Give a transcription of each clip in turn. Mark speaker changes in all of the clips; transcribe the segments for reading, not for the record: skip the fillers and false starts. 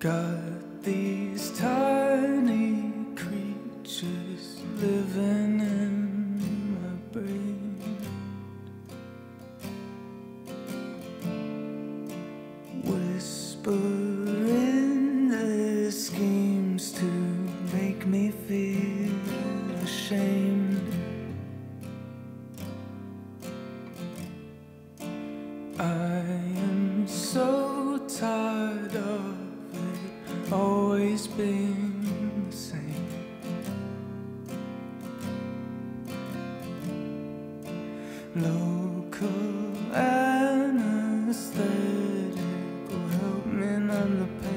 Speaker 1: Got these tiny creatures living in my brain, whispering their schemes to make me feel ashamed. I am so tired of it always being the same. Local anesthetic will help me numb the pain.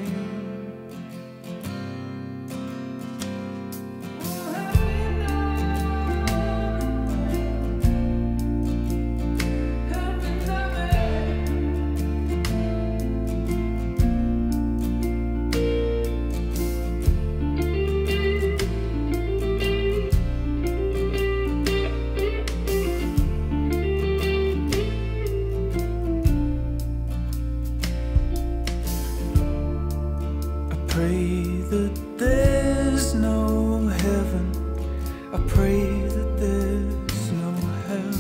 Speaker 1: Pray that there's no heaven. I pray that there's no hell.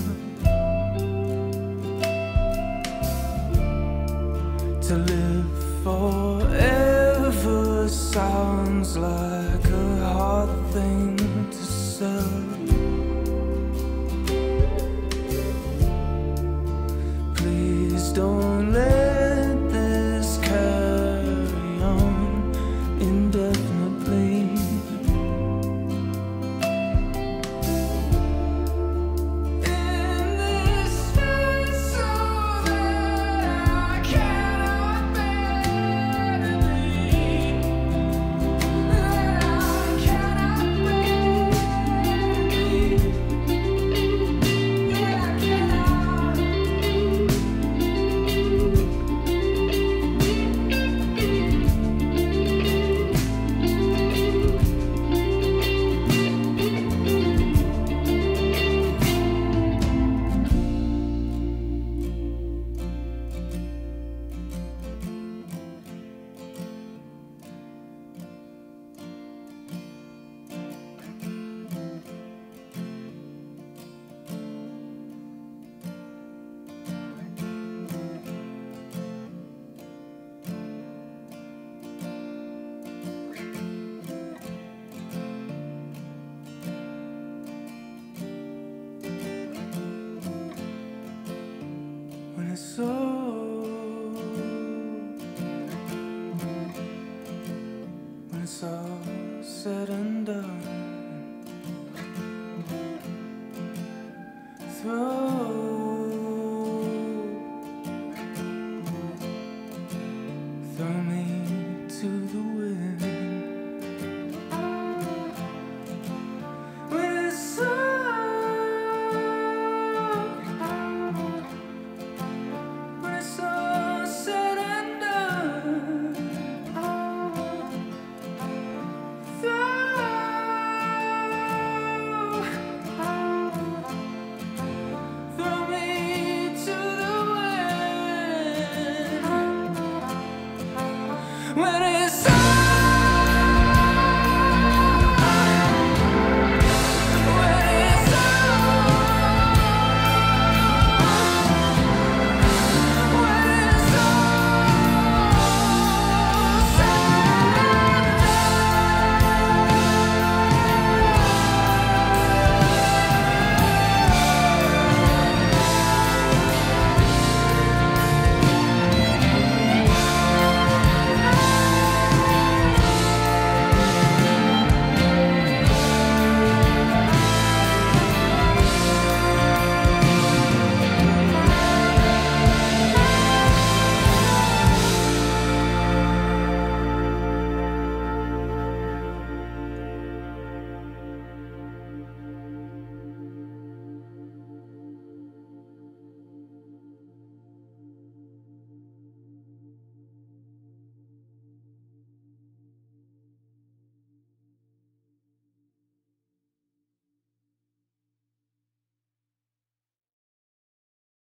Speaker 1: To live forever sounds like a hard thing to sell. Please don't let this carry on indefinitely. In this space so that I cannot bear to be, that I cannot bear to be, that I cannot. When it's all said and done,